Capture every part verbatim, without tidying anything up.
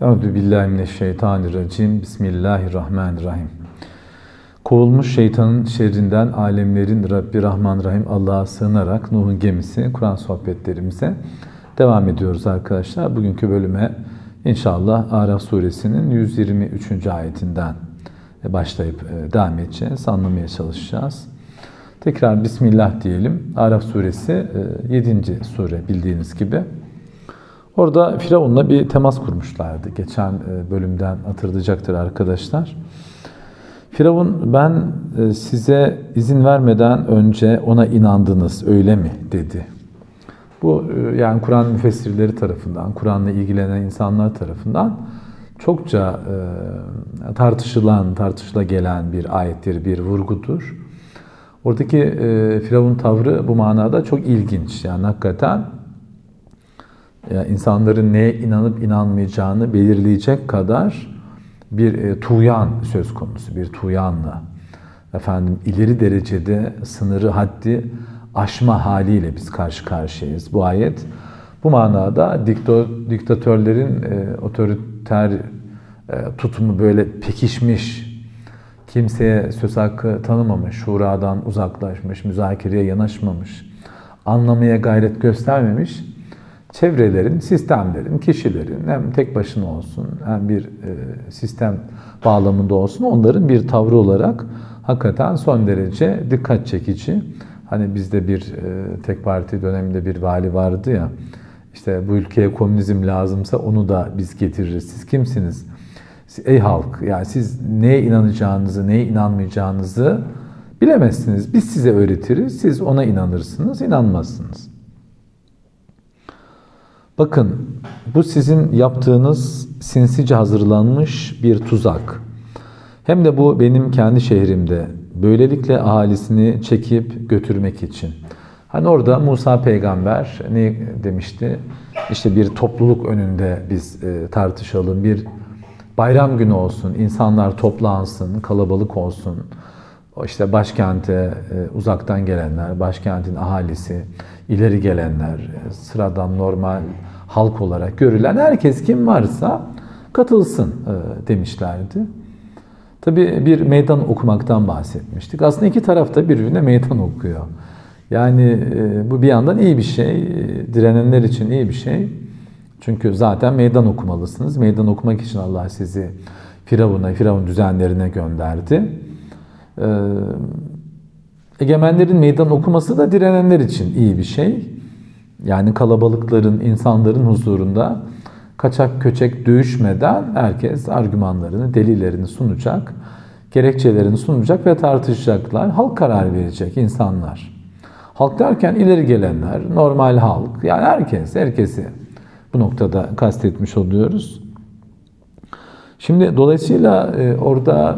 Euzubillahimineşşeytanirracim. Bismillahirrahmanirrahim. Kovulmuş şeytanın şerrinden alemlerin Rabbi Rahman Rahim Allah'a sığınarak Nuh'un gemisi Kur'an sohbetlerimize devam ediyoruz arkadaşlar. Bugünkü bölüme inşallah Araf suresinin yüz yirmi üçüncü ayetinden başlayıp devam edeceğiz, anlamaya çalışacağız. Tekrar Bismillah diyelim. Araf suresi yedinci sure bildiğiniz gibi. Orada Firavun'la bir temas kurmuşlardı. Geçen bölümden hatırlayacaktır arkadaşlar. Firavun, ben size izin vermeden önce ona inandınız öyle mi dedi. Bu yani Kur'an müfessirleri tarafından, Kur'an'la ilgilenen insanlar tarafından çokça tartışılan, tartışıla gelen bir ayettir, bir vurgudur. Oradaki Firavun tavrı bu manada çok ilginç. Yani hakikaten yani insanların neye inanıp inanmayacağını belirleyecek kadar bir e, tuğyan söz konusu, bir tuğyanla efendim ileri derecede sınırı haddi aşma haliyle biz karşı karşıyayız. Bu ayet bu manada dikto, diktatörlerin e, otoriter e, tutumu böyle pekişmiş, kimseye söz hakkı tanımamış, şuradan uzaklaşmış, müzakereye yanaşmamış, anlamaya gayret göstermemiş çevrelerin, sistemlerin, kişilerin hem tek başına olsun hem bir e, sistem bağlamında olsun onların bir tavrı olarak hakikaten son derece dikkat çekici. Hani bizde bir e, tek parti döneminde bir vali vardı ya, işte bu ülkeye komünizm lazımsa onu da biz getiririz. Siz kimsiniz? Ey halk, yani siz neye inanacağınızı, neye inanmayacağınızı bilemezsiniz. Biz size öğretiriz, siz ona inanırsınız, inanmazsınız. Bakın, bu sizin yaptığınız sinsice hazırlanmış bir tuzak. Hem de bu benim kendi şehrimde. Böylelikle ahalisini çekip götürmek için. Hani orada Musa peygamber ne demişti? İşte bir topluluk önünde biz e, tartışalım, bir bayram günü olsun, insanlar toplansın, kalabalık olsun. İşte başkente e, uzaktan gelenler, başkentin ahalisi, ileri gelenler, sıradan normal halk olarak görülen herkes kim varsa katılsın e, demişlerdi. Tabii bir meydan okumaktan bahsetmiştik. Aslında iki taraf da birbirine meydan okuyor. Yani e, bu bir yandan iyi bir şey, e, direnenler için iyi bir şey. Çünkü zaten meydan okumalısınız. Meydan okumak için Allah sizi Firavun'a, Firavun düzenlerine gönderdi. E, Egemenlerin meydan okuması da direnenler için iyi bir şey. Yani kalabalıkların, insanların huzurunda kaçak köçek dövüşmeden herkes argümanlarını, delillerini sunacak, gerekçelerini sunacak ve tartışacaklar. Halk karar verecek, insanlar. Halk derken ileri gelenler, normal halk, yani herkes, herkesi bu noktada kastetmiş oluyoruz. Şimdi dolayısıyla e, orada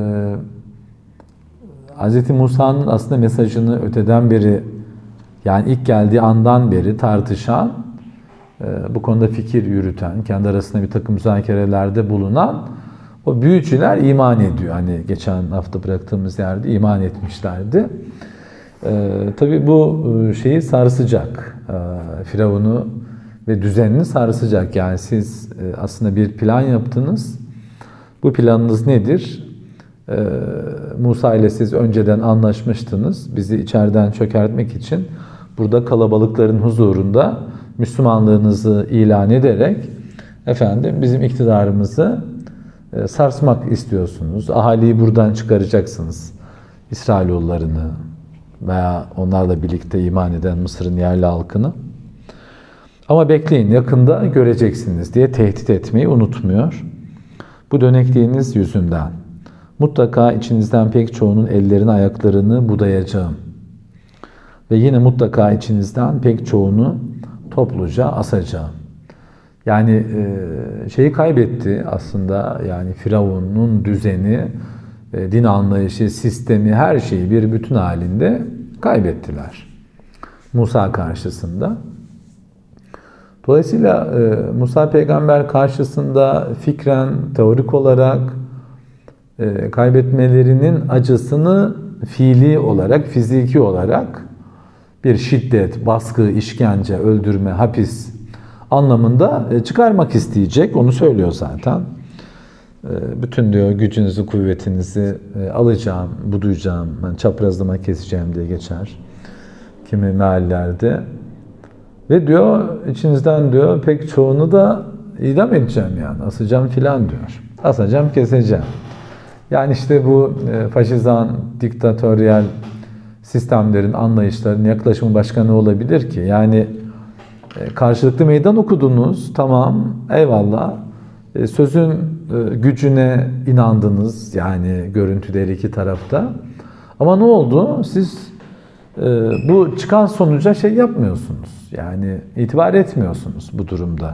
e, Hz. Musa'nın aslında mesajını öteden beri, yani ilk geldiği andan beri tartışan, bu konuda fikir yürüten, kendi arasında bir takım müzakerelerde bulunan o büyücüler iman ediyor. Hani geçen hafta bıraktığımız yerde iman etmişlerdi. Tabii bu şeyi sarsacak, Firavun'u ve düzenini sarsacak. Yani siz aslında bir plan yaptınız. Bu planınız nedir? Musa ile siz önceden anlaşmıştınız. Bizi içeriden çökertmek için burada kalabalıkların huzurunda Müslümanlığınızı ilan ederek efendim bizim iktidarımızı sarsmak istiyorsunuz. Ahaliyi buradan çıkaracaksınız. İsrailoğullarını veya onlarla birlikte iman eden Mısır'ın yerli halkını. Ama bekleyin, yakında göreceksiniz diye tehdit etmeyi unutmuyor. Bu dönekliğiniz yüzünden mutlaka içinizden pek çoğunun ellerini ayaklarını budayacağım. Ve yine mutlaka içinizden pek çoğunu topluca asacağım. Yani şeyi kaybetti aslında, yani Firavun'un düzeni, din anlayışı, sistemi, her şeyi bir bütün halinde kaybettiler Musa karşısında. Dolayısıyla Musa peygamber karşısında fikren, teorik olarak kaybetmelerinin acısını fiili olarak, fiziki olarak bir şiddet, baskı, işkence, öldürme, hapis anlamında çıkarmak isteyecek. Onu söylüyor zaten. Bütün diyor gücünüzü, kuvvetinizi alacağım, buduyacağım, ben çaprazlama keseceğim diye geçer kimi meallerde. Ve diyor içinizden diyor pek çoğunu da idam edeceğim yani, asacağım filan diyor. Asacağım, keseceğim. Yani işte bu faşizan, diktatöryel sistemlerin, anlayışların yaklaşımı başka ne olabilir ki? Yani karşılıklı meydan okudunuz, tamam, eyvallah. Sözün gücüne inandınız, yani görüntüde her iki tarafta. Ama ne oldu? Siz bu çıkan sonuca şey yapmıyorsunuz. Yani itibar etmiyorsunuz bu durumda.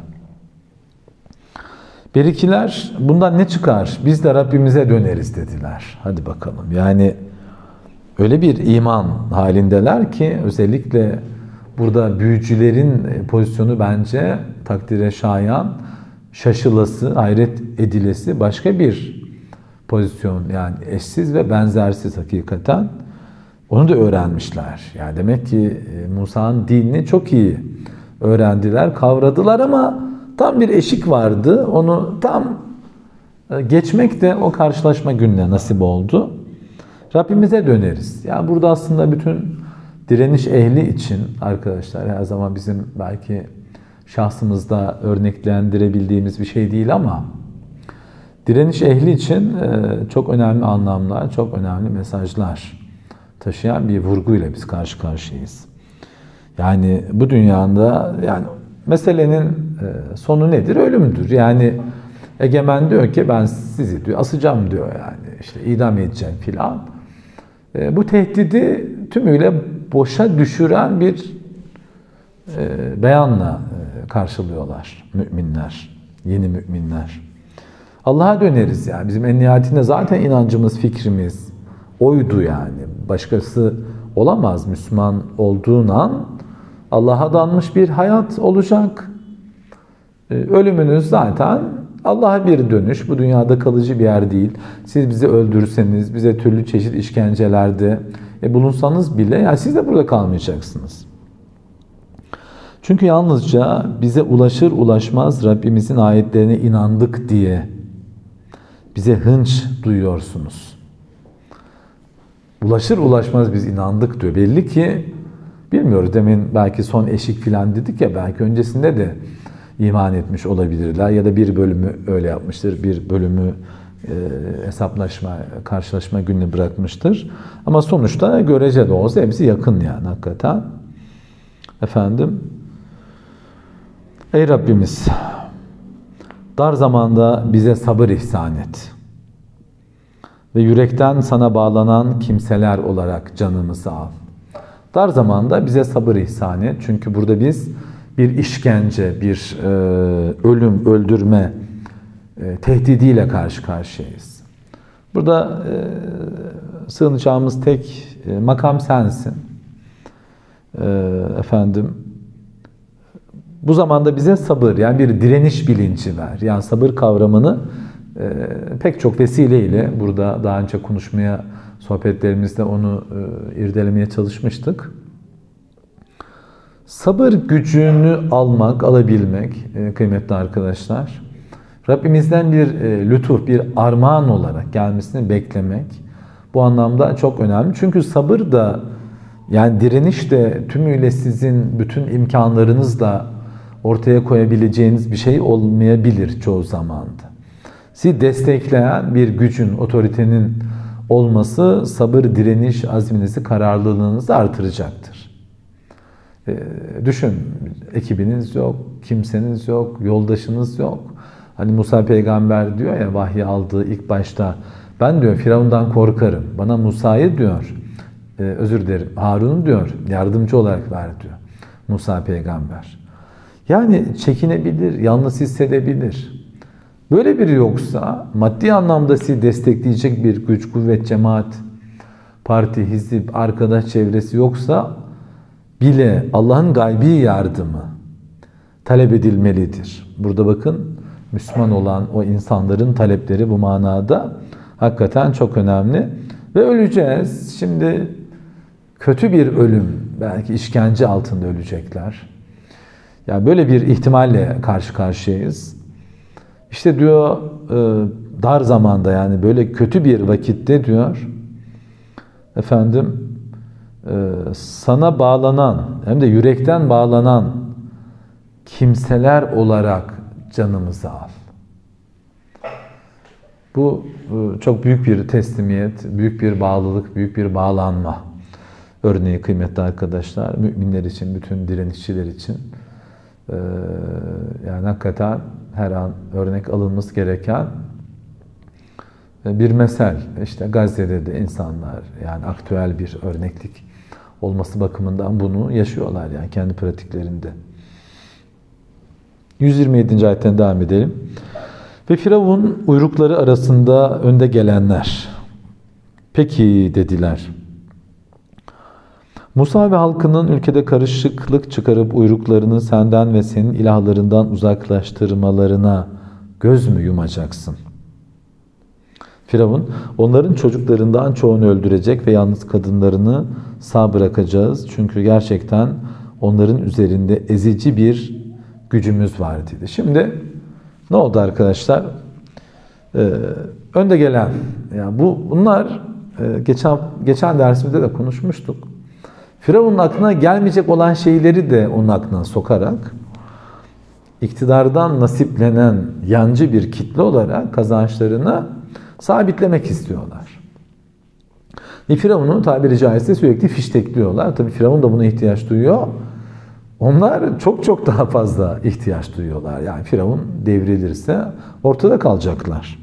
Birikiler bundan ne çıkar? Biz de Rabbimize döneriz dediler. Hadi bakalım. Yani öyle bir iman halindeler ki özellikle burada büyücülerin pozisyonu bence takdire şayan, şaşılası, hayret edilesi başka bir pozisyon. Yani eşsiz ve benzersiz hakikaten. Onu da öğrenmişler. Yani demek ki Musa'nın dinini çok iyi öğrendiler, kavradılar ama tam bir eşik vardı. Onu tam geçmek de o karşılaşma gününe nasip oldu. Rabbimize döneriz. Yani burada aslında bütün direniş ehli için arkadaşlar, her zaman bizim belki şahsımızda örneklendirebildiğimiz bir şey değil ama direniş ehli için çok önemli anlamlar, çok önemli mesajlar taşıyan bir vurguyla biz karşı karşıyayız. Yani bu dünyada yani meselenin sonu nedir? Ölümdür. Yani egemen diyor ki ben sizi diyor asacağım diyor, yani işte idam edeceğim filan. Bu tehdidi tümüyle boşa düşüren bir beyanla karşılıyorlar müminler, yeni müminler. Allah'a döneriz yani. Bizim en nihayetinde zaten inancımız, fikrimiz oydu yani. Başkası olamaz. Müslüman olduğun an Allah'a danmış bir hayat olacak. Ölümünüz zaten Allah'a bir dönüş. Bu dünyada kalıcı bir yer değil. Siz bizi öldürseniz, bize türlü çeşit işkencelerde e, bulunsanız bile yani siz de burada kalmayacaksınız. Çünkü yalnızca bize ulaşır ulaşmaz Rabbimizin ayetlerine inandık diye bize hınç duyuyorsunuz. Ulaşır ulaşmaz biz inandık diyor. Belli ki bilmiyoruz, demin belki son eşik filan dedik ya, belki öncesinde de iman etmiş olabilirler ya da bir bölümü öyle yapmıştır, bir bölümü e, hesaplaşma, karşılaşma gününe bırakmıştır. Ama sonuçta görece de olsa hepsi yakın yani hakikaten. Efendim, ey Rabbimiz, dar zamanda bize sabır ihsan et ve yürekten sana bağlanan kimseler olarak canımızı al. Dar zamanda bize sabır ihsan et. Çünkü burada biz bir işkence, bir e, ölüm, öldürme e, tehdidiyle karşı karşıyayız. Burada e, sığınacağımız tek e, makam sensin. E, efendim, bu zamanda bize sabır, yani bir direniş bilinci ver. Yani sabır kavramını e, pek çok vesileyle burada daha önce konuşmaya, sohbetlerimizde onu e, irdelemeye çalışmıştık. Sabır gücünü almak, alabilmek e, kıymetli arkadaşlar, Rabbimizden bir e, lütuf, bir armağan olarak gelmesini beklemek bu anlamda çok önemli. Çünkü sabır da, yani direniş de tümüyle sizin bütün imkanlarınızla ortaya koyabileceğiniz bir şey olmayabilir çoğu zamanda. Sizi destekleyen bir gücün, otoritenin olması sabır, direniş, azminizi, kararlılığınızı artıracaktır. Ee, düşün, ekibiniz yok, kimseniz yok, yoldaşınız yok. Hani Musa peygamber diyor ya, vahyi aldığı ilk başta, ben diyor Firavundan korkarım. Bana Musa'yı diyor, e, özür dilerim, Harun'u diyor yardımcı olarak ver diyor Musa peygamber. Yani çekinebilir, yalnız hissedebilir. Böyle biri yoksa, maddi anlamda sizi destekleyecek bir güç, kuvvet, cemaat, parti, hizip, arkadaş çevresi yoksa bile Allah'ın gaybi yardımı talep edilmelidir. Burada bakın, Müslüman olan o insanların talepleri bu manada hakikaten çok önemli. Ve öleceğiz. Şimdi kötü bir ölüm, belki işkence altında ölecekler. Yani böyle bir ihtimalle karşı karşıyayız. İşte diyor dar zamanda, yani böyle kötü bir vakitte diyor efendim sana bağlanan, hem de yürekten bağlanan kimseler olarak canımızı al. Bu çok büyük bir teslimiyet, büyük bir bağlılık, büyük bir bağlanma örneği kıymetli arkadaşlar. Müminler için, bütün direnişçiler için yani hakikaten her an örnek alınması gereken bir mesel. İşte Gazze'de de insanlar, yani aktüel bir örneklik olması bakımından bunu yaşıyorlar yani kendi pratiklerinde. yüz yirmi yedinci ayetten devam edelim. Ve Firavun uyrukları arasında önde gelenler. Peki dediler. Musa ve halkının ülkede karışıklık çıkarıp uyruklarını senden ve senin ilahlarından uzaklaştırmalarına göz mü yumacaksın? Firavun, onların çocuklarından çoğunu öldürecek ve yalnız kadınlarını sağ bırakacağız. Çünkü gerçekten onların üzerinde ezici bir gücümüz var dedi. Şimdi ne oldu arkadaşlar? Ee, önde gelen, yani bu bunlar e, geçen geçen dersimizde de konuşmuştuk. Firavun'un aklına gelmeyecek olan şeyleri de onun aklına sokarak iktidardan nasiplenen yancı bir kitle olarak kazançlarını sabitlemek istiyorlar. E Firavun'u tabiri caizse sürekli fiştekliyorlar. Tabii Firavun da buna ihtiyaç duyuyor. Onlar çok çok daha fazla ihtiyaç duyuyorlar. Yani Firavun devrilirse ortada kalacaklar.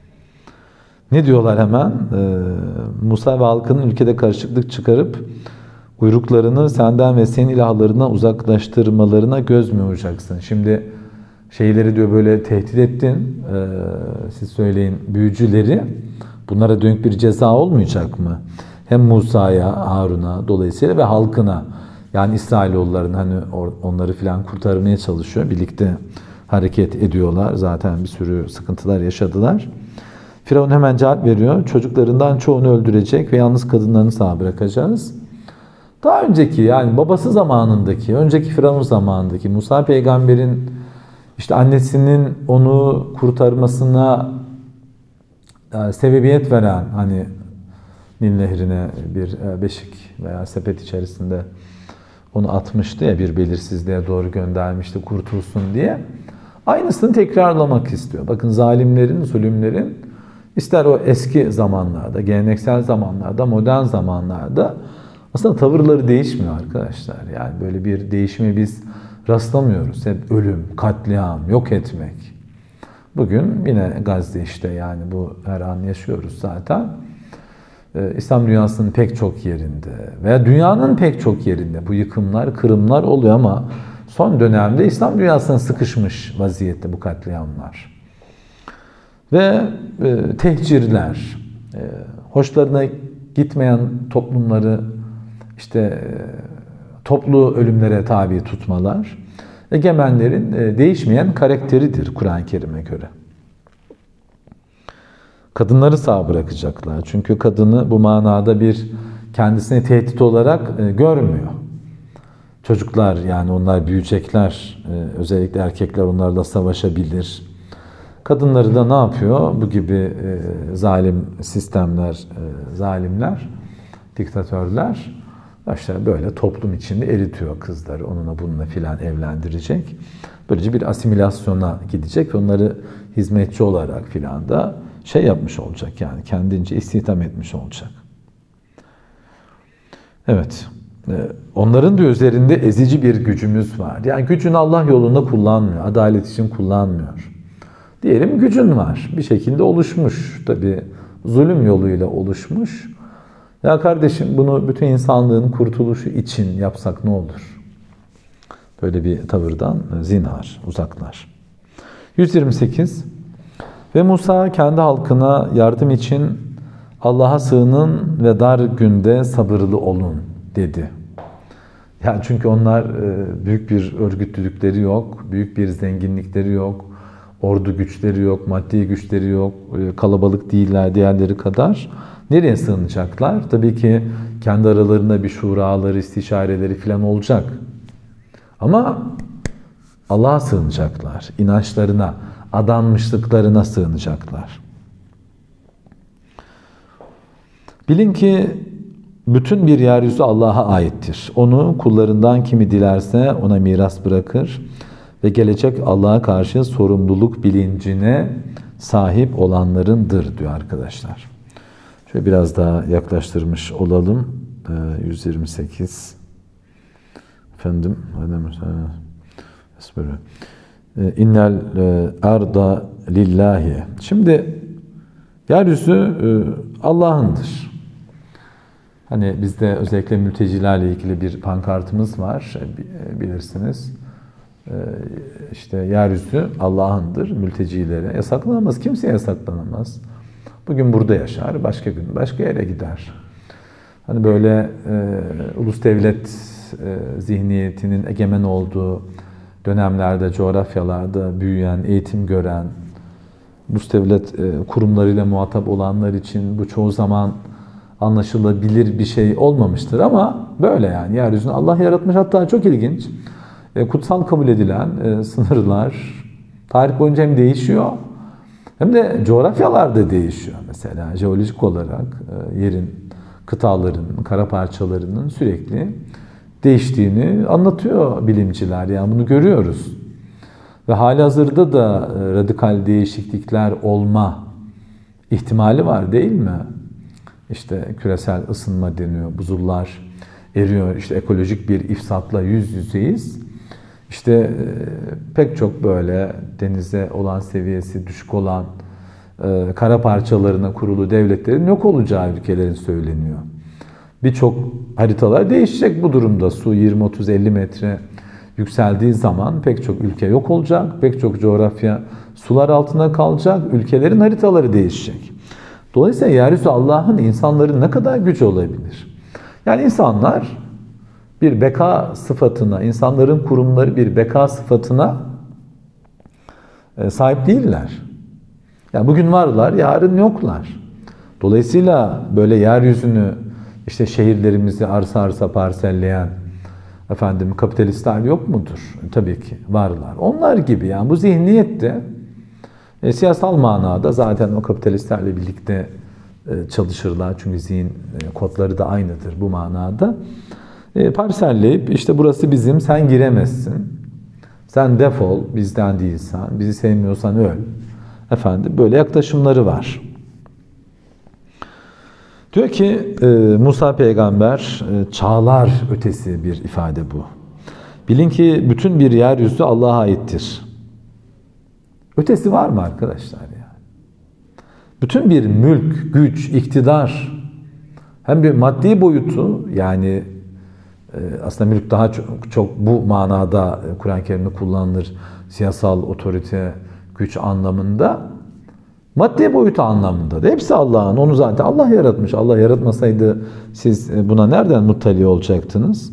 Ne diyorlar hemen? Ee, Musa ve halkının ülkede karışıklık çıkarıp uyruklarını senden ve senin ilahlarından uzaklaştırmalarına göz mü yumacaksın? Şimdi şeyleri diyor böyle tehdit ettin. Ee, siz söyleyin büyücüleri. Bunlara dönük bir ceza olmayacak mı? Hem Musa'ya, Harun'a dolayısıyla ve halkına. Yani İsrailoğulların hani onları filan kurtarmaya çalışıyor. Birlikte hareket ediyorlar. Zaten bir sürü sıkıntılar yaşadılar. Firavun hemen cevap veriyor. Çocuklarından çoğunu öldürecek ve yalnız kadınlarını sağ bırakacağız. Daha önceki, yani babası zamanındaki, önceki Firavun zamanındaki Musa peygamberin işte annesinin onu kurtarmasına yani sebebiyet veren, hani Nil Nehri'ne bir beşik veya sepet içerisinde onu atmıştı ya, bir belirsizliğe doğru göndermişti kurtulsun diye. Aynısını tekrarlamak istiyor. Bakın zalimlerin, zulümlerin ister o eski zamanlarda, geleneksel zamanlarda, modern zamanlarda aslında tavırları değişmiyor arkadaşlar. Yani böyle bir değişime biz rastlamıyoruz. Hep ölüm, katliam, yok etmek. Bugün yine Gazze işte, yani bu her an yaşıyoruz zaten. Ee, İslam dünyasının pek çok yerinde veya dünyanın pek çok yerinde bu yıkımlar, kırımlar oluyor ama son dönemde İslam dünyasına sıkışmış vaziyette bu katliamlar. Ve e, tehcirler, e, hoşlarına gitmeyen toplumları işte e, toplu ölümlere tabi tutmalar, egemenlerin e, değişmeyen karakteridir Kur'an-ı Kerim'e göre. Kadınları sağ bırakacaklar. Çünkü kadını bu manada bir kendisine tehdit olarak e, görmüyor. Çocuklar, yani onlar büyüyecekler. E, özellikle erkekler onlarla savaşabilir. Kadınları da ne yapıyor? Bu gibi e, zalim sistemler, e, zalimler, diktatörler işte böyle toplum içinde eritiyor kızları. Onunla bununla filan evlendirecek. Böylece bir asimilasyona gidecek ve onları hizmetçi olarak filan da şey yapmış olacak, yani kendince istihdam etmiş olacak. Evet. Onların da üzerinde ezici bir gücümüz var. Yani gücünü Allah yolunda kullanmıyor. Adalet için kullanmıyor. Diyelim gücün var. Bir şekilde oluşmuş. Tabii zulüm yoluyla oluşmuş. Ya kardeşim, bunu bütün insanlığın kurtuluşu için yapsak ne olur? Böyle bir tavırdan zinhar, uzaklaş. yüz yirmi sekiz. Ve Musa kendi halkına yardım için Allah'a sığının ve dar günde sabırlı olun dedi. Yani çünkü onlar büyük bir örgütlülükleri yok, büyük bir zenginlikleri yok, ordu güçleri yok, maddi güçleri yok, kalabalık değiller diğerleri kadar. Nereye sığınacaklar? Tabii ki kendi aralarında bir şuraları, istişareleri falan olacak. Ama Allah'a sığınacaklar. İnançlarına, adanmışlıklarına sığınacaklar. Bilin ki bütün bir yeryüzü Allah'a aittir. Onu kullarından kimi dilerse ona miras bırakır ve gelecek Allah'a karşı sorumluluk bilincine sahip olanlarındır diyor arkadaşlar. Şöyle biraz daha yaklaştırmış olalım. yüz yirmi sekiz efendim İnnel arda lillahi. Şimdi yeryüzü Allah'ındır. Hani bizde özellikle mültecilerle ilgili bir pankartımız var, bilirsiniz. İşte yeryüzü Allah'ındır, mültecilere yasaklanamaz, kimseye yasaklanamaz. Bugün burada yaşar, başka gün başka yere gider. Hani böyle e, ulus devlet e, zihniyetinin egemen olduğu dönemlerde, coğrafyalarda büyüyen, eğitim gören, ulus devlet e, kurumlarıyla muhatap olanlar için bu çoğu zaman anlaşılabilir bir şey olmamıştır ama böyle yani. Yeryüzünü Allah yaratmış, hatta çok ilginç. E, kutsal kabul edilen e, sınırlar tarih boyunca hem değişiyor hem de coğrafyalarda değişiyor. Mesela jeolojik olarak e, yerin, kıtaların, kara parçalarının sürekli değiştiğini anlatıyor bilimciler. Yani bunu görüyoruz. Ve halihazırda da e, radikal değişiklikler olma ihtimali var değil mi? İşte küresel ısınma deniyor, buzullar eriyor, işte ekolojik bir ifsatla yüz yüzeyiz. İşte e, pek çok böyle denize olan seviyesi düşük olan e, kara parçalarına kurulu devletlerin yok olacağı ülkelerin söyleniyor. Birçok haritalar değişecek bu durumda. Su yirmi otuz elli metre yükseldiği zaman pek çok ülke yok olacak, pek çok coğrafya sular altında kalacak, ülkelerin haritaları değişecek. Dolayısıyla yeryüzü Allah'ın, insanların ne kadar gücü olabilir? Yani insanlar bir beka sıfatına, insanların kurumları bir beka sıfatına sahip değiller. Yani bugün varlar, yarın yoklar. Dolayısıyla böyle yeryüzünü, işte şehirlerimizi arsa arsa parselleyen efendim kapitalistler yok mudur? Tabii ki varlar. Onlar gibi yani bu zihniyette e, siyasal manada zaten o kapitalistlerle birlikte e, çalışırlar. Çünkü zihin e, kodları da aynıdır bu manada. E, parselleyip işte burası bizim, sen giremezsin. Sen defol, bizden değilsen, bizi sevmiyorsan öl. Efendim böyle yaklaşımları var. Diyor ki e, Musa peygamber e, çağlar ötesi bir ifade bu. Bilin ki bütün bir yeryüzü Allah'a aittir. Ötesi var mı arkadaşlar ya? Bütün bir mülk, güç, iktidar hem bir maddi boyutu yani e, aslında mülk daha çok, çok bu manada e, Kur'an-ı Kerim'de kullanılır. Siyasal otorite, güç anlamında. Maddi boyutu anlamında da. Hepsi Allah'ın. Onu zaten Allah yaratmış. Allah yaratmasaydı siz buna nereden muttali olacaktınız?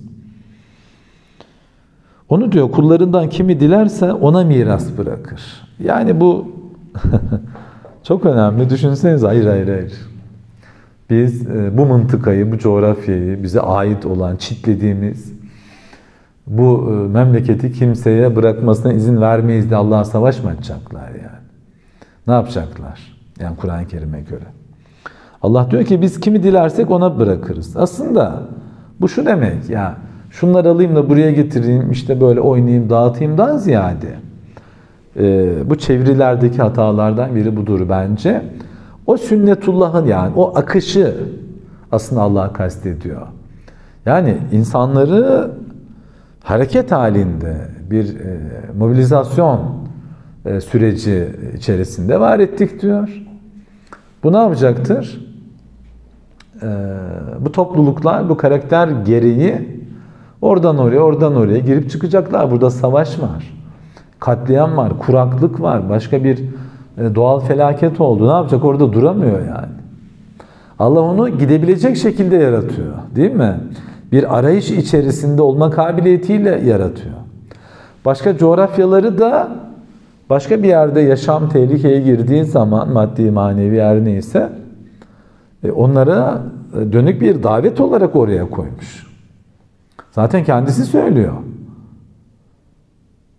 Onu diyor kullarından kimi dilerse ona miras bırakır. Yani bu çok önemli. Düşünsenize. Hayır hayır hayır. Biz bu mıntıkayı, bu coğrafyayı, bize ait olan, çitlediğimiz bu memleketi kimseye bırakmasına izin vermeyiz de Allah'a savaş mı açacaklar yani? Ne yapacaklar? Yani Kur'an-ı Kerim'e göre. Allah diyor ki biz kimi dilersek ona bırakırız. Aslında bu şu demek ya, şunları alayım da buraya getireyim, işte böyle oynayayım, dağıtayımdan ziyade e, bu çevirilerdeki hatalardan biri budur bence. O sünnetullah'ın yani o akışı aslında Allah kastediyor. Yani insanları hareket halinde bir e, mobilizasyon e, süreci içerisinde var ettik diyor. Bu ne yapacaktır? E, bu topluluklar bu karakter gereği oradan oraya oradan oraya girip çıkacaklar. Burada savaş var. Katliam var, kuraklık var, başka bir e, doğal felaket oldu. Ne yapacak? Orada duramıyor yani. Allah onu gidebilecek şekilde yaratıyor. Değil mi? Bir arayış içerisinde olma kabiliyetiyle yaratıyor. Başka coğrafyaları da başka bir yerde yaşam tehlikeye girdiği zaman maddi manevi yer neyse onlara dönük bir davet olarak oraya koymuş. Zaten kendisi söylüyor.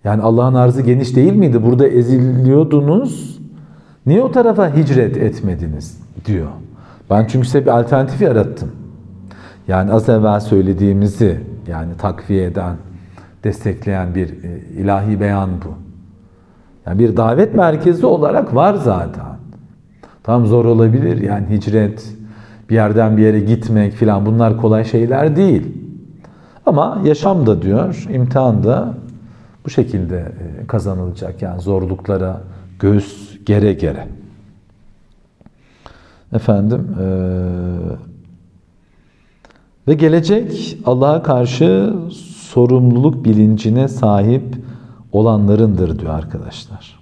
Yani Allah'ın arzı geniş değil miydi? Burada eziliyordunuz. Niye o tarafa hicret etmediniz diyor. Ben çünkü size bir alternatif yarattım. Yani az evvel söylediğimizi yani takviye eden, destekleyen bir ilahi beyan bu. Yani bir davet merkezi olarak var zaten. Tam zor olabilir yani hicret, bir yerden bir yere gitmek filan bunlar kolay şeyler değil. Ama yaşam da diyor, imtihan da bu şekilde kazanılacak. Yani zorluklara göğüs gere gere. Efendim ee, ve gelecek Allah'a karşı sorumluluk bilincine sahip olanlarındır diyor arkadaşlar.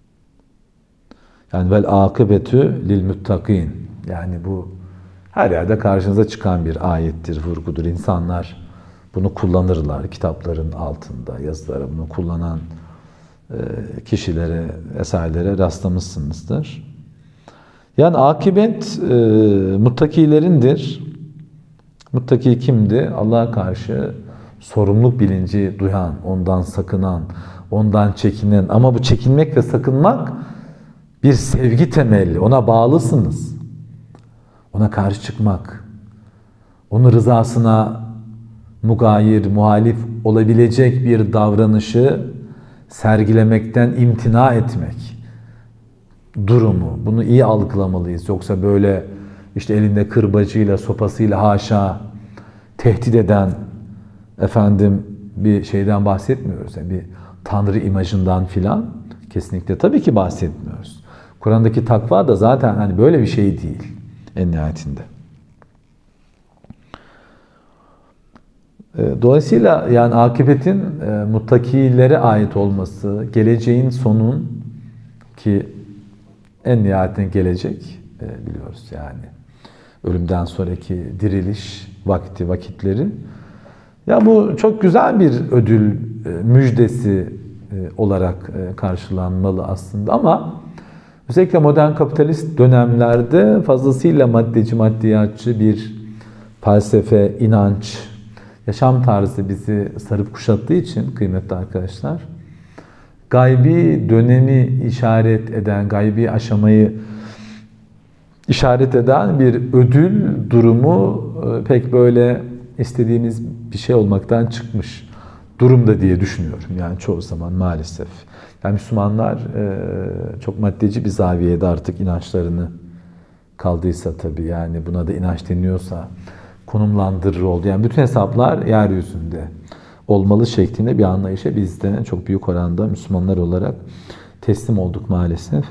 Yani vel akıbetü lil muttakin. Yani bu her yerde karşınıza çıkan bir ayettir, vurgudur. İnsanlar bunu kullanırlar. Kitapların altında yazıları bunu kullanan kişilere, eserlere rastlamışsınızdır. Yani akibet e, muttakilerindir. Muttaki kimdi? Allah'a karşı sorumluluk bilinci duyan, ondan sakınan, ondan çekinen. Ama bu çekinmek ve sakınmak bir sevgi temelli. Ona bağlısınız. Ona karşı çıkmak, onun rızasına mugayir, muhalif olabilecek bir davranışı sergilemekten imtina etmek durumu. Bunu iyi algılamalıyız. Yoksa böyle işte elinde kırbacıyla, sopasıyla haşa tehdit eden efendim bir şeyden bahsetmiyoruz. Yani bir tanrı imajından filan kesinlikle tabii ki bahsetmiyoruz. Kur'an'daki takva da zaten hani böyle bir şey değil en nihayetinde. Dolayısıyla yani akıbetin e, muttakilere ait olması, geleceğin sonun ki en nihayetinde gelecek e, biliyoruz yani. Ölümden sonraki diriliş vakti, vakitleri. Ya bu çok güzel bir ödül e, müjdesi e, olarak e, karşılanmalı aslında ama özellikle modern kapitalist dönemlerde fazlasıyla maddeci, maddiyatçı bir felsefe, inanç, yaşam tarzı bizi sarıp kuşattığı için kıymetli arkadaşlar, gaybi dönemi işaret eden, gaybi aşamayı işaret eden bir ödül durumu pek böyle istediğimiz bir şey olmaktan çıkmış durumda diye düşünüyorum. Yani çoğu zaman maalesef. Yani Müslümanlar çok maddeci bir zaviyede artık inançlarını kaldıysa tabii yani buna da inanç deniyorsa konumlandırır oldu. Yani bütün hesaplar yeryüzünde olmalı şeklinde bir anlayışa biz de çok büyük oranda Müslümanlar olarak teslim olduk maalesef.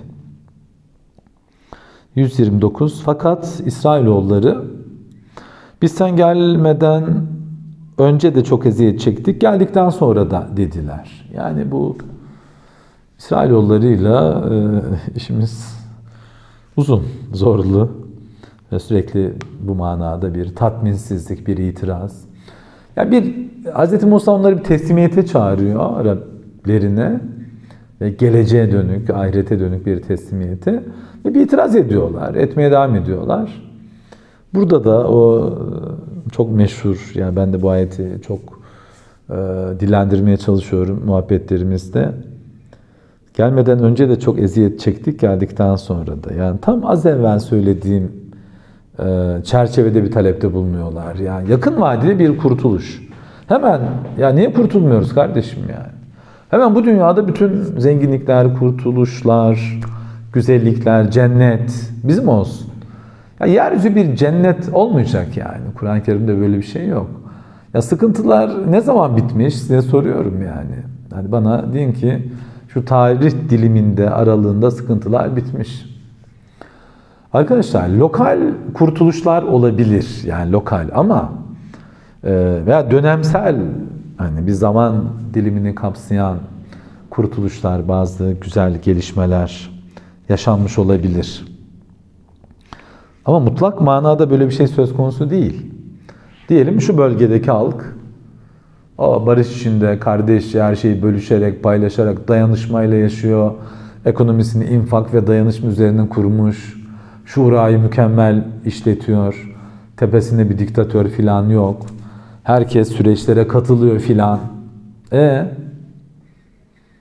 yüz yirmi dokuz Fakat İsrailoğulları biz sen gelmeden önce de çok eziyet çektik, geldikten sonra da dediler. Yani bu İsrailoğullarıyla e, işimiz uzun, zorlu ve sürekli bu manada bir tatminsizlik, bir itiraz. Yani bir Hz. Musa onları bir teslimiyete çağırıyor Rablerine ve geleceğe dönük, ahirete dönük bir teslimiyete ve bir itiraz ediyorlar, etmeye devam ediyorlar. Burada da o çok meşhur, yani ben de bu ayeti çok e, dillendirmeye çalışıyorum muhabbetlerimizde. Gelmeden önce de çok eziyet çektik, geldikten sonra da. Yani tam az evvel söylediğim e, çerçevede bir talepte bulunuyorlar. Yani yakın vadeli bir kurtuluş. Hemen, ya niye kurtulmuyoruz kardeşim yani? Hemen bu dünyada bütün zenginlikler, kurtuluşlar, güzellikler, cennet bizim olsun. Ya yeryüzü bir cennet olmayacak yani. Kur'an-ı Kerim'de böyle bir şey yok. Ya sıkıntılar ne zaman bitmiş size soruyorum yani. Hani bana deyin ki şu tarih diliminde, aralığında sıkıntılar bitmiş. Arkadaşlar lokal kurtuluşlar olabilir. Yani lokal ama e, veya dönemsel hani bir zaman dilimini kapsayan kurtuluşlar, bazı güzel gelişmeler yaşanmış olabilir. Ama mutlak manada böyle bir şey söz konusu değil. Diyelim şu bölgedeki halk o barış içinde, kardeşçe her şeyi bölüşerek, paylaşarak, dayanışmayla yaşıyor. Ekonomisini infak ve dayanışma üzerine kurmuş. Şurayı mükemmel işletiyor. Tepesinde bir diktatör filan yok. Herkes süreçlere katılıyor filan. E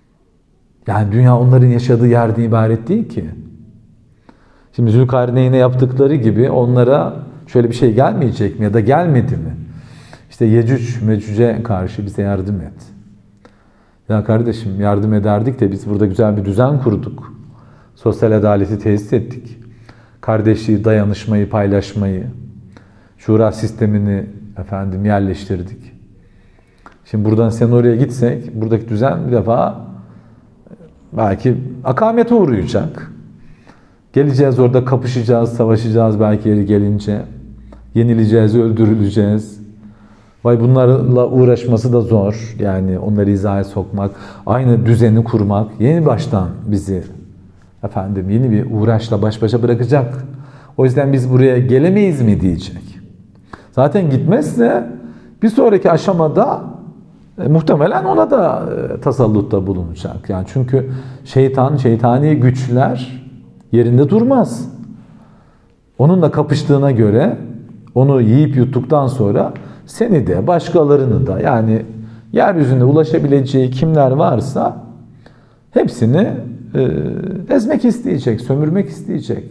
Yani dünya onların yaşadığı yerden ibaret değil ki. Şimdi Zülkarneyn'e yaptıkları gibi onlara şöyle bir şey gelmeyecek mi ya da gelmedi mi? İşte Yecüc Mecüc'e karşı bize yardım et. Ya kardeşim yardım ederdik de biz burada güzel bir düzen kurduk. Sosyal adaleti tesis ettik. Kardeşliği, dayanışmayı, paylaşmayı, şura sistemini efendim yerleştirdik. Şimdi buradan sen oraya gitsek buradaki düzen bir defa belki akamete uğrayacak. Geleceğiz orada kapışacağız, savaşacağız belki yeri gelince. Yenileceğiz, öldürüleceğiz. Vay bunlarla uğraşması da zor. Yani onları hizaya sokmak, aynı düzeni kurmak, yeni baştan bizi efendim yeni bir uğraşla baş başa bırakacak. O yüzden biz buraya gelemeyiz mi diyecek. Zaten gitmezse bir sonraki aşamada e, muhtemelen ona da e, tasallutta bulunacak. Yani çünkü şeytan, şeytani güçler yerinde durmaz. Onunla kapıştığına göre onu yiyip yuttuktan sonra seni de başkalarını da yani yeryüzünde ulaşabileceği kimler varsa hepsini e, ezmek isteyecek, sömürmek isteyecek.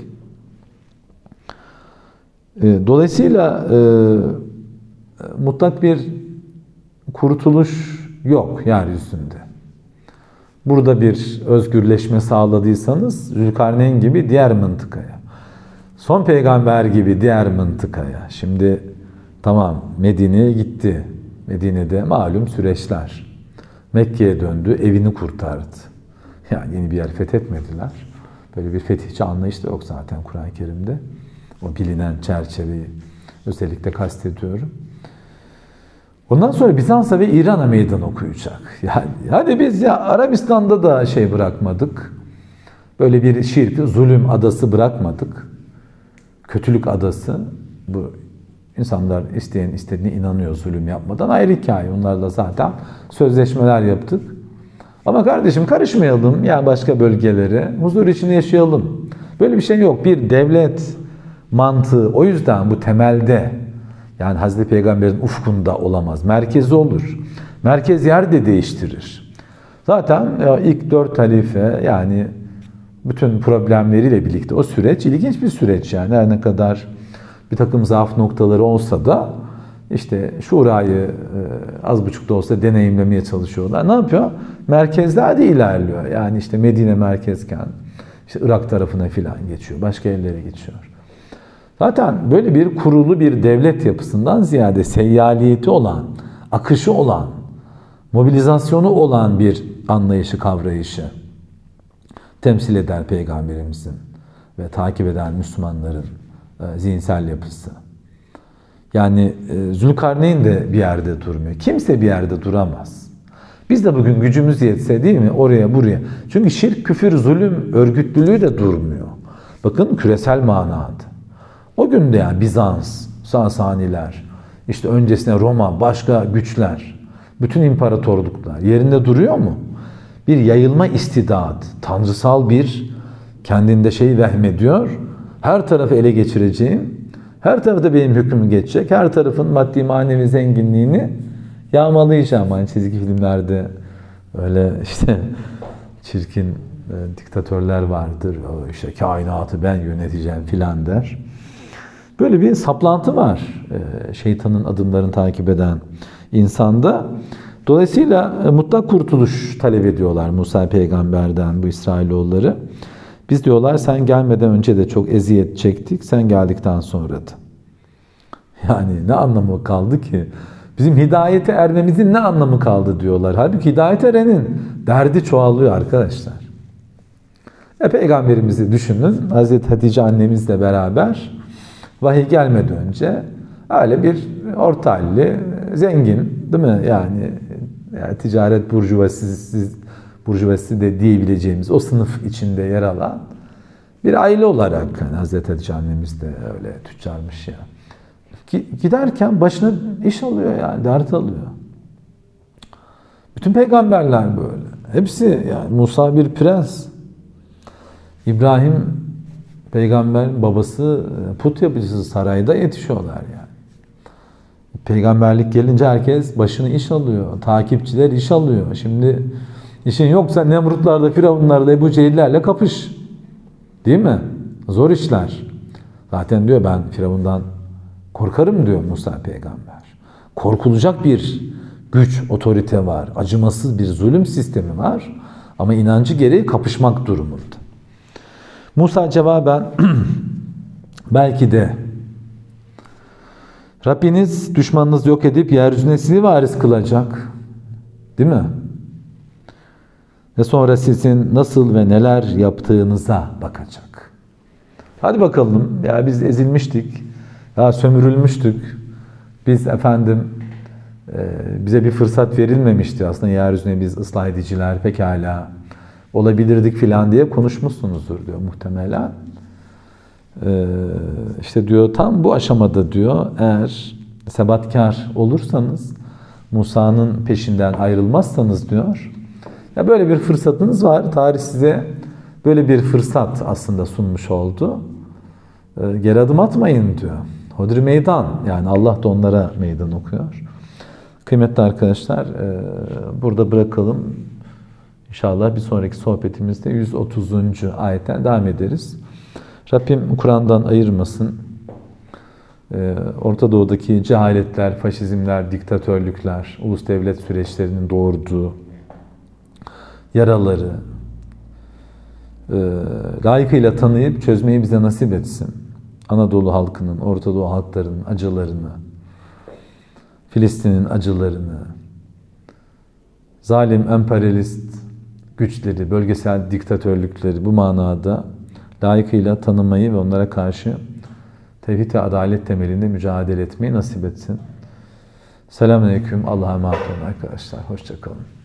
E, dolayısıyla e, mutlak bir kurtuluş yok yeryüzünde. Burada bir özgürleşme sağladıysanız Zülkarneyn gibi diğer mıntıkaya, son peygamber gibi diğer mıntıkaya. Şimdi tamam Medine'ye gitti. Medine'de malum süreçler. Mekke'ye döndü, evini kurtardı. Yani yeni bir yer fethetmediler. Böyle bir fetihçi anlayış da yok zaten Kur'an-ı Kerim'de. O bilinen çerçeveyi özellikle kastediyorum. Ondan sonra Bizans'a ve İran'a meydan okuyacak. Yani hadi biz ya Arabistan'da da şey bırakmadık. Böyle bir şirk, zulüm adası bırakmadık. Kötülük adası. Bu insanlar isteyen istediğine inanıyor zulüm yapmadan. Ayrı hikaye. Onlarla zaten sözleşmeler yaptık. Ama kardeşim karışmayalım yani başka bölgelere. Huzur içinde yaşayalım. Böyle bir şey yok. Bir devlet mantığı o yüzden bu temelde yani Hazreti Peygamber'in ufkunda olamaz. Merkezi olur. Merkez yer de değiştirir. Zaten ilk dört halife yani bütün problemleriyle birlikte o süreç ilginç bir süreç yani. Her ne kadar bir takım zaaf noktaları olsa da işte şurayı az buçuk da olsa deneyimlemeye çalışıyorlar. Ne yapıyor? Merkezler de ilerliyor. Yani işte Medine merkezken işte Irak tarafına filan geçiyor. Başka yerlere geçiyor. Zaten böyle bir kurulu bir devlet yapısından ziyade seyyaliyeti olan, akışı olan, mobilizasyonu olan bir anlayışı, kavrayışı temsil eder Peygamberimizin ve takip eden Müslümanların e, zihinsel yapısı. Yani e, Zülkarneyn de bir yerde durmuyor. Kimse bir yerde duramaz. Biz de bugün gücümüz yetse değil mi oraya buraya. Çünkü şirk, küfür, zulüm örgütlülüğü de durmuyor. Bakın küresel manada. O günde yani Bizans, Sasaniler, işte öncesine Roma, başka güçler, bütün imparatorluklar yerinde duruyor mu? Bir yayılma istidadı, tanrısal bir kendinde şeyi vehmediyor. Her tarafı ele geçireceğim, her tarafta benim hükmüm geçecek, her tarafın maddi manevi zenginliğini yağmalayacağım. Hani çizgi filmlerde öyle işte çirkin e, diktatörler vardır. O işte kainatı ben yöneteceğim filan der. Böyle bir saplantı var e, şeytanın adımlarını takip eden insanda. Dolayısıyla e, mutlak kurtuluş talep ediyorlar Musa peygamberden bu İsrailoğulları. Biz diyorlar sen gelmeden önce de çok eziyet çektik, sen geldikten sonra da. Yani ne anlamı kaldı ki? Bizim hidayete ermemizin ne anlamı kaldı diyorlar. Halbuki hidayete erenin derdi çoğalıyor arkadaşlar. E, Peygamberimizi düşünün. Hazreti Hatice annemizle beraber vahiy gelmeden önce öyle bir orta halli, zengin değil mi? Yani, yani ticaret burjuvazisi, burjuvazisi de diyebileceğimiz o sınıf içinde yer alan bir aile olarak yani Hazreti Hatice annemiz de öyle tüccarmış ya. Giderken başına iş alıyor yani, dert alıyor. Bütün peygamberler böyle. Hepsi yani Musa bir prens. İbrahim peygamber babası put yapıcısı sarayda yetişiyorlar yani. Peygamberlik gelince herkes başını iş alıyor. Takipçiler iş alıyor. Şimdi İşin yoksa Nemrutlarla, Firavunlarla, Ebu Cehillerle kapış. Değil mi? Zor işler. Zaten diyor ben Firavundan korkarım diyor Musa peygamber. Korkulacak bir güç, otorite var. Acımasız bir zulüm sistemi var. Ama inancı gereği kapışmak durumunda. Musa cevaben belki de Rabbiniz düşmanınızı yok edip yeryüzüne sizi varis kılacak. Değil mi? Ve sonra sizin nasıl ve neler yaptığınıza bakacak. Hadi bakalım. Ya biz ezilmiştik. Ya sömürülmüştük. Biz efendim bize bir fırsat verilmemişti. Aslında yeryüzüne biz ıslah ediciler pekala olabilirdik filan diye konuşmuşsunuzdur diyor muhtemelen. Ee, işte diyor tam bu aşamada diyor eğer sebatkar olursanız Musa'nın peşinden ayrılmazsanız diyor ya böyle bir fırsatınız var. Tarih size böyle bir fırsat aslında sunmuş oldu. Ee, geri adım atmayın diyor. Hodri meydan. Yani Allah da onlara meydan okuyor. Kıymetli arkadaşlar burada bırakalım. İnşallah bir sonraki sohbetimizde yüz otuzuncu ayetten devam ederiz. Rabbim Kur'an'dan ayırmasın. Orta Doğu'daki cehaletler, faşizmler, diktatörlükler, ulus devlet süreçlerinin doğurduğu yaraları layıkıyla tanıyıp çözmeyi bize nasip etsin. Anadolu halkının, Orta Doğu halklarının acılarını, Filistin'in acılarını, zalim emperyalist güçleri, bölgesel diktatörlükleri bu manada layıkıyla tanımayı ve onlara karşı tevhid ve adalet temelinde mücadele etmeyi nasip etsin. Selamünaleyküm. Allah'a emanet olun arkadaşlar. Hoşça kalın.